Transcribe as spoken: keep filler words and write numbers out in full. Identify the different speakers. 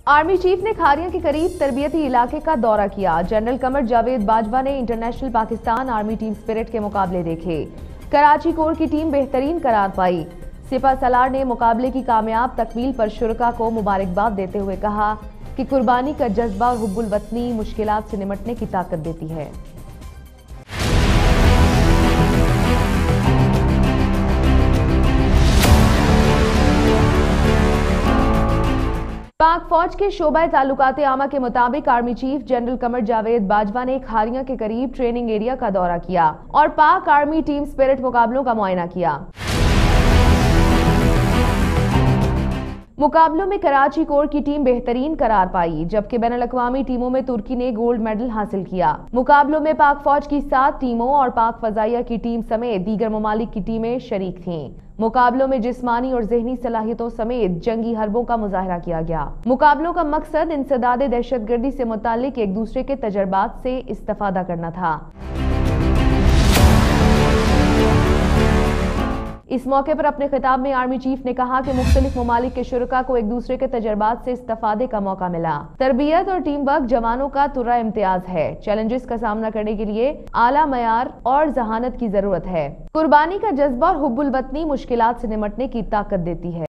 Speaker 1: Army chief ने खारिया के करीब तरबियती इलाके का दौरा किया। जनरल कमर जावेद बाजवा ने international Pakistan army team spirit के मुकाबले देखे। कराची कोर की टीम बेहतरीन करार पाई। सिपा सलार ने मुकाबले की कामयाब तकमील पर शुरका को मुबारकबाद देते हुए कहा कि कुर्बानी का जज्बा और हुब्बुल वतनी मुश्किलात से निमटने की ताकत देती है। पाक फौज के शोबा ताल्लुकात आमा के मुताबिक army chief general Qamar Javed Bajwa ने खारिया के करीब ट्रेनिंग एरिया का दौरा किया और पाक आर्मी टीम स्पिरिट मुकाबलों का मुआयना किया। मुकाबलों में कराची कोर की टीम बेहतरीन करार पाई, जबकि बैनुल अक़वामी टीमों में तुर्की ने गोल्ड मेडल हासिल किया। मुकाबलों में पाक फौज की सात टीमों और पाक फजाइया की टीम समेत दीगर ममालिक की टीमें शरीक थीं। मुकाबलों में जिस्मानी और ज़हनी सलाहियतों समेत जंगी हरबों का मुजाहरा किया गया। मुकाबलों का मकसद इंसदाद दहशतगर्दी से मुतालिक एक दूसरे के तजर्बात से इस्तेफादा करना था। इस मौके पर अपने खिताब में आर्मी चीफ ने कहा कि मुख्तलिफ ममालिक के शुरका को एक दूसरे के तजर्बात से इस्तेफादे का मौका मिला। तरबियत और टीम वर्क जवानों का तुर्रा इम्तियाज है। चैलेंजेस का सामना करने के लिए आला मयार और जहानत की जरूरत है। कुर्बानी का जज्बा और हुब्बुल वतनी मुश्किलात से निमटने की ताकत देती है।